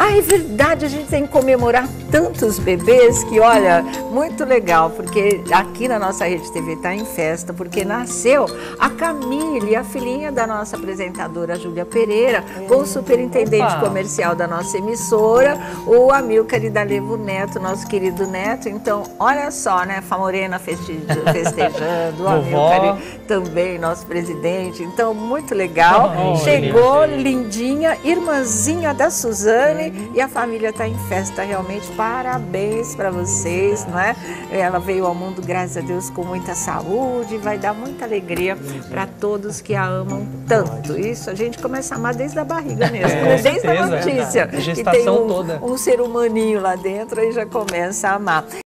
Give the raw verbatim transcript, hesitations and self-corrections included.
Ah, é verdade, a gente tem que comemorar tantos bebês que, olha, muito legal, porque aqui na nossa Rede T V está em festa, porque nasceu a Camille, a filhinha da nossa apresentadora Júlia Pereira, com o superintendente Opa. comercial da nossa emissora, o Amilcar Idalevo Neto, nosso querido neto. Então, olha só, né, Famorena festejando, festejando o Amilcar também, nosso presidente. Então, muito legal. Oh, Chegou olha, lindinha, irmãzinha da Suzane, e a família está em festa realmente. Parabéns para vocês, não é? Ela veio ao mundo, graças a Deus, com muita saúde, vai dar muita alegria para todos que a amam tanto. Isso a gente começa a amar desde a barriga mesmo, É, né? Desde certeza, a notícia. é, a que gestação tem um, toda. um ser humaninho lá dentro e já começa a amar.